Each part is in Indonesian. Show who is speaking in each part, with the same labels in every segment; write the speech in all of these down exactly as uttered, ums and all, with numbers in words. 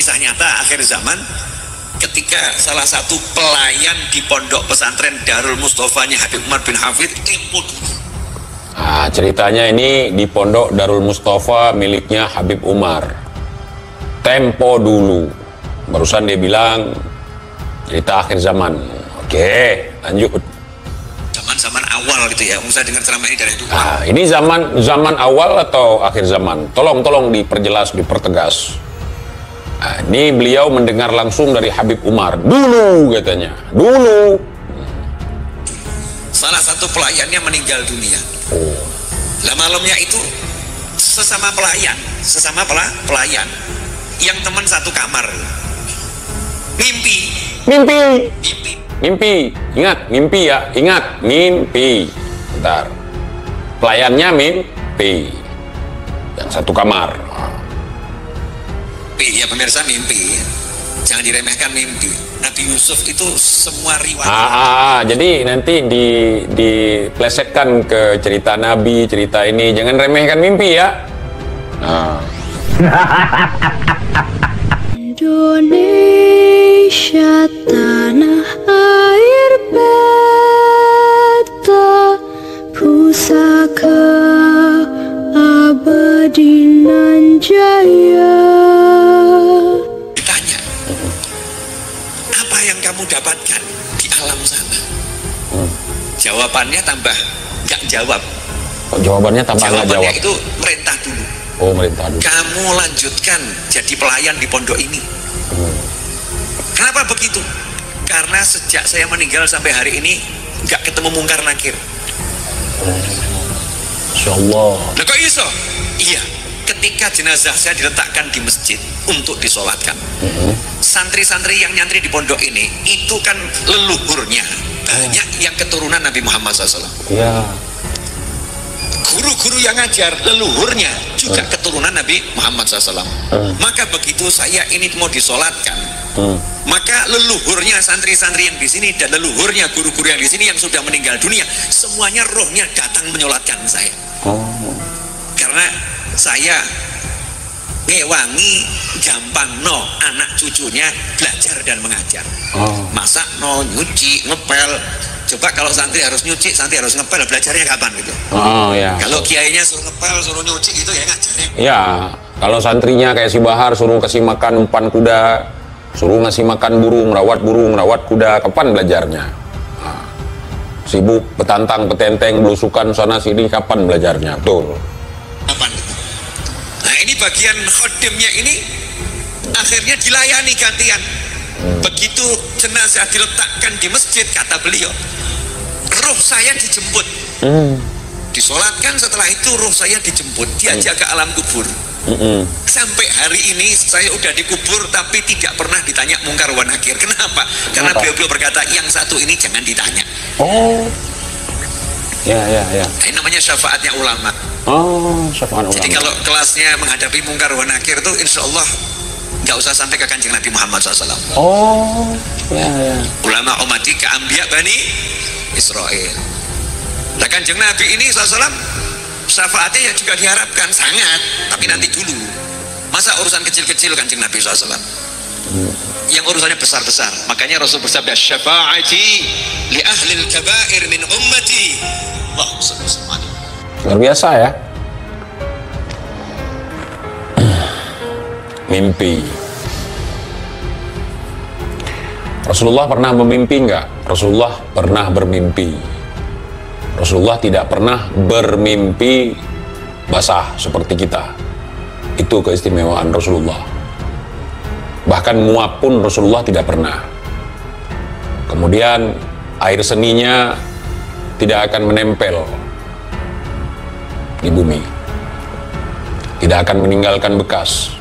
Speaker 1: Kisah nyata akhir zaman ketika salah satu pelayan di pondok pesantren Darul Mustofanya Habib Umar bin Hafid tempo dulu.
Speaker 2: Nah, ceritanya ini di pondok Darul Mustafa miliknya Habib Umar. Tempo dulu. Barusan dia bilang cerita akhir zaman. Oke, lanjut.
Speaker 1: Zaman-zaman awal gitu ya. Musa dengar ceramah ini dari dulu.
Speaker 2: Nah, ini zaman zaman awal atau akhir zaman? Tolong tolong diperjelas, dipertegas. Nah, ini beliau mendengar langsung dari Habib Umar dulu katanya, dulu.
Speaker 1: Salah satu pelayannya meninggal dunia.
Speaker 2: Oh.
Speaker 1: Lah malamnya itu sesama pelayan, sesama pela, pelayan yang teman satu kamar. Mimpi.
Speaker 2: Mimpi.
Speaker 1: Mimpi.
Speaker 2: Mimpi. Ingat, mimpi ya, ingat, mimpi. Bentar. Pelayannya mimpi. Yang satu kamar.
Speaker 1: Mimpi, ya pemirsa, mimpi. Jangan diremehkan mimpi. Nabi Yusuf itu semua riwayat.
Speaker 2: Ah, ah, jadi nanti di diplesetkan ke cerita Nabi, cerita ini. Jangan remehkan mimpi ya. Nah.
Speaker 3: Indonesia tanah air beta, pusaka abadi nan jaya.
Speaker 1: Ditanya, apa yang kamu dapatkan di alam sana?
Speaker 2: Hmm.
Speaker 1: Jawabannya tambah nggak jawab.
Speaker 2: Oh, jawabannya tambah nggak
Speaker 1: Jawabannya
Speaker 2: jawab.
Speaker 1: itu perintah dulu.
Speaker 2: Oh, merintah dulu.
Speaker 1: Kamu lanjutkan jadi pelayan di pondok ini.
Speaker 2: Hmm.
Speaker 1: Kenapa begitu? Karena sejak saya meninggal sampai hari ini nggak ketemu mungkar nakir.
Speaker 2: Insya Allah.
Speaker 1: Nah kok iso? Iya, ketika jenazah saya diletakkan di masjid untuk disolatkan,
Speaker 2: Hmm.
Speaker 1: santri-santri yang nyantri di pondok ini itu kan leluhurnya banyak yang keturunan Nabi Muhammad shallallahu alaihi wasallam.
Speaker 2: Ya.
Speaker 1: Guru-guru yang ngajar leluhurnya juga
Speaker 2: Hmm.
Speaker 1: keturunan Nabi Muhammad shallallahu alaihi wasallam.
Speaker 2: Hmm.
Speaker 1: Maka begitu saya ini mau disolatkan,
Speaker 2: Hmm.
Speaker 1: maka leluhurnya santri-santri yang di sini dan leluhurnya guru-guru yang di sini yang sudah meninggal dunia, semuanya rohnya datang menyolatkan saya.
Speaker 2: Oh.
Speaker 1: Karena saya ngewangi gampang no anak cucunya belajar dan mengajar.
Speaker 2: Oh.
Speaker 1: Masak no, nyuci, ngepel. Coba kalau santri harus nyuci, santri harus ngepel, belajarnya kapan gitu?
Speaker 2: Oh ya.
Speaker 1: Kalau kiainya suruh ngepel, suruh nyuci gitu ya ngajarnya.
Speaker 2: Ya, kalau santrinya kayak si Bahar suruh kasih makan umpan kuda, suruh ngasih makan burung, rawat burung, rawat kuda, kapan belajarnya? Nah, sibuk petantang, petenteng, belusukan sana sini, kapan belajarnya? Betul.
Speaker 1: Kapan? Nah ini bagian khodimnya ini akhirnya dilayani gantian. Hmm. Begitu jenazah diletakkan di masjid, kata beliau, roh saya dijemput.
Speaker 2: Hmm.
Speaker 1: Disolatkan, setelah itu roh saya dijemput, diajak hmm. ke alam kubur.
Speaker 2: Hmm. Sampai
Speaker 1: hari ini saya udah dikubur tapi tidak pernah ditanya mungkar wa nakir. Kenapa? Karena beliau-beliau berkata yang satu ini jangan ditanya.
Speaker 2: Oh. Ya ya ya.
Speaker 1: Nah, ini namanya syafaatnya ulama.
Speaker 2: Oh, syafaat ulama.
Speaker 1: Jadi kalau kelasnya menghadapi mungkar wa nakir itu insya Allah nggak usah sampai ke kanjeng Nabi Muhammad shallallahu alaihi wasallam.
Speaker 2: Oh, ya ya.
Speaker 1: Ulama umati ke Anbiya Bani Israel. Nah kanjeng Nabi ini shallallahu alaihi wasallam syafaatnya yang juga diharapkan sangat, tapi nanti dulu. Masa urusan kecil-kecil kanjeng Nabi shallallahu alaihi wasallam? Hmm. Yang urusannya besar-besar. Makanya Rasul bersabda, syafaati li ahlil kabair min ummati. Allahumma shalli wa sallim.
Speaker 2: Luar biasa ya. Mimpi. Rasulullah pernah memimpi enggak? Rasulullah pernah bermimpi. Rasulullah tidak pernah bermimpi basah seperti kita. Itu keistimewaan Rasulullah. Bahkan muap pun Rasulullah tidak pernah. Kemudian air seninya tidak akan menempel di bumi. Tidak akan meninggalkan bekas.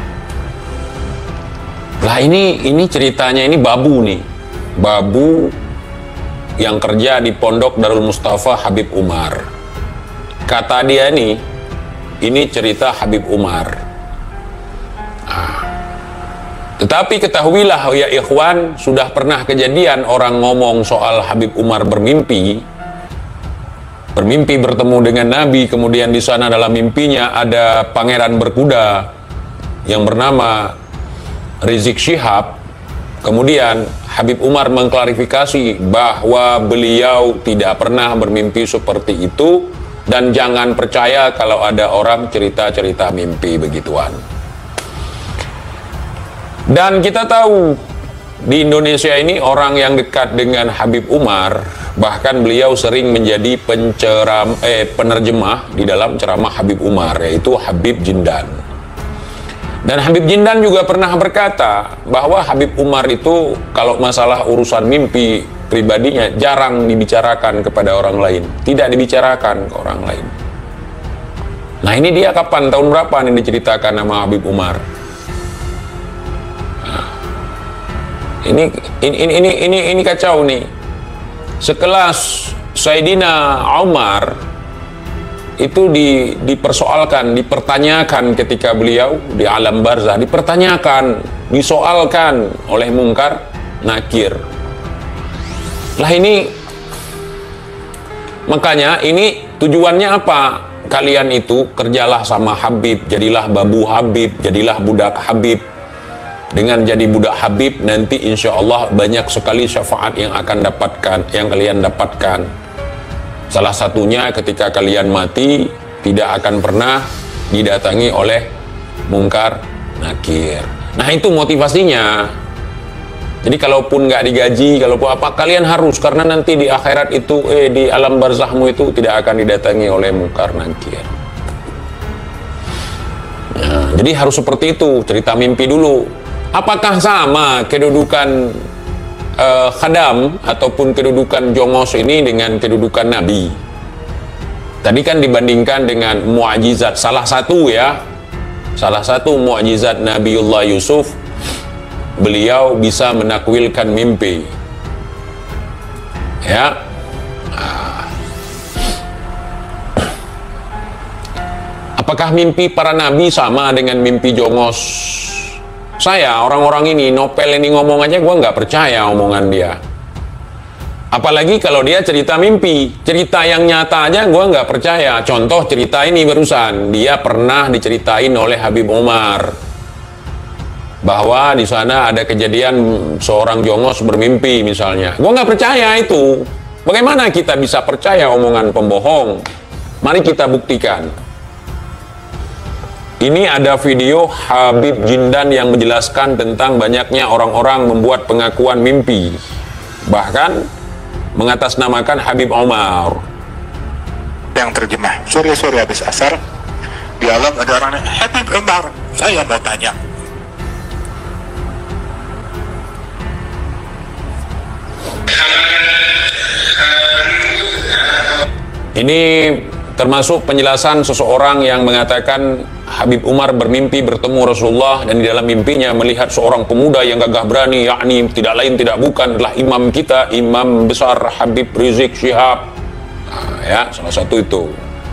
Speaker 2: Lah ini ini ceritanya ini babu nih. Babu yang kerja di pondok Darul Mustafa Habib Umar. Kata dia nih, ini cerita Habib Umar. Nah, tetapi ketahuilah ya ikhwan, sudah pernah kejadian orang ngomong soal Habib Umar bermimpi. Bermimpi bertemu dengan Nabi, kemudian di sana dalam mimpinya ada pangeran berkuda yang bernama Rizik Syihab, kemudian Habib Umar mengklarifikasi bahwa beliau tidak pernah bermimpi seperti itu dan jangan percaya kalau ada orang cerita-cerita mimpi begituan. Dan kita tahu di Indonesia ini orang yang dekat dengan Habib Umar, bahkan beliau sering menjadi penceram, eh, penerjemah di dalam ceramah Habib Umar, yaitu Habib Jindan. Dan Habib Jindan juga pernah berkata bahwa Habib Umar itu kalau masalah urusan mimpi pribadinya jarang dibicarakan kepada orang lain, tidak dibicarakan ke orang lain. Nah, ini dia kapan, tahun berapa nih diceritakan nama Habib Umar? Nah, ini, ini ini ini ini ini kacau nih. Sekelas Sayyidina Umar itu di, dipersoalkan, dipertanyakan ketika beliau di alam barzah, dipertanyakan, disoalkan oleh Mungkar Nakir. Lah ini, makanya ini tujuannya apa? Kalian itu kerjalah sama Habib, jadilah babu Habib, jadilah budak Habib. Dengan jadi budak Habib nanti insya Allah banyak sekali syafaat yang akan dapatkan, yang kalian dapatkan. Salah satunya ketika kalian mati tidak akan pernah didatangi oleh Mungkar Nakir. Nah, itu motivasinya. Jadi kalaupun nggak digaji, kalaupun apa, kalian harus, karena nanti di akhirat itu, eh di alam barzahmu itu tidak akan didatangi oleh Mungkar Nakir. Nah, jadi harus seperti itu, cerita mimpi dulu. Apakah sama kedudukan Uh, khadam ataupun kedudukan jongos ini dengan kedudukan Nabi? Tadi kan dibandingkan dengan mu'jizat, salah satu ya, salah satu mu'jizat Nabiullah Yusuf, beliau bisa menakwilkan mimpi. Ya. Nah. Apakah mimpi para nabi sama dengan mimpi jongos? Saya, orang-orang ini, Nopel ini ngomong aja, gue nggak percaya omongan dia. Apalagi kalau dia cerita mimpi, cerita yang nyata aja gue nggak percaya. Contoh cerita ini barusan, dia pernah diceritain oleh Habib Umar bahwa di sana ada kejadian seorang jongos bermimpi misalnya. Gue nggak percaya itu. Bagaimana kita bisa percaya omongan pembohong? Mari kita buktikan. Ini ada video Habib Jindan yang menjelaskan tentang banyaknya orang-orang membuat pengakuan mimpi, bahkan mengatasnamakan Habib Umar.
Speaker 4: Yang terjemah, sore-sore habis asar, di alam ada orang, Habib Umar, saya mau tanya.
Speaker 2: Ini termasuk penjelasan seseorang yang mengatakan Habib Umar bermimpi bertemu Rasulullah dan di dalam mimpinya melihat seorang pemuda yang gagah berani, yakni tidak lain tidak bukan adalah imam kita, imam besar Habib Rizik Syihab. Nah, ya, salah satu itu.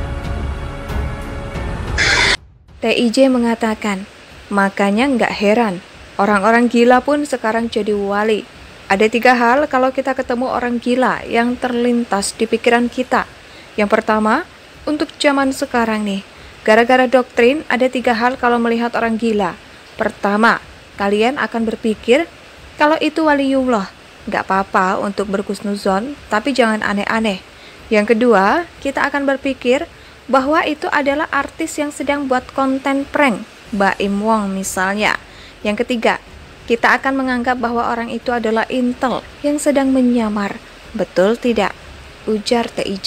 Speaker 5: T I J mengatakan, makanya nggak heran orang-orang gila pun sekarang jadi wali. Ada tiga hal kalau kita ketemu orang gila yang terlintas di pikiran kita. Yang pertama, untuk zaman sekarang nih, gara-gara doktrin ada tiga hal kalau melihat orang gila. Pertama, kalian akan berpikir kalau itu waliullah, nggak apa-apa untuk berhusnuzon, tapi jangan aneh-aneh. Yang kedua, kita akan berpikir bahwa itu adalah artis yang sedang buat konten prank, Baim Wong misalnya. Yang ketiga, kita akan menganggap bahwa orang itu adalah intel yang sedang menyamar. Betul tidak? Ujar T I J.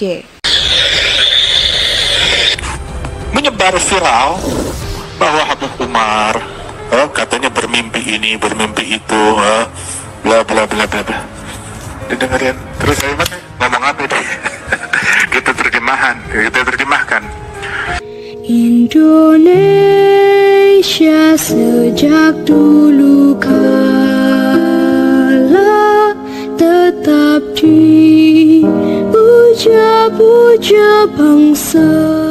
Speaker 4: Menyebar viral bahwa Habib Umar eh, katanya bermimpi ini, bermimpi itu, eh, bla bla bla bla bla. Didengerin terus saya ngomong apa deh? Kita terjemahan, kita terjemahkan.
Speaker 3: Indonesia sejak dulu kala tetap dipuja-puja bangsa.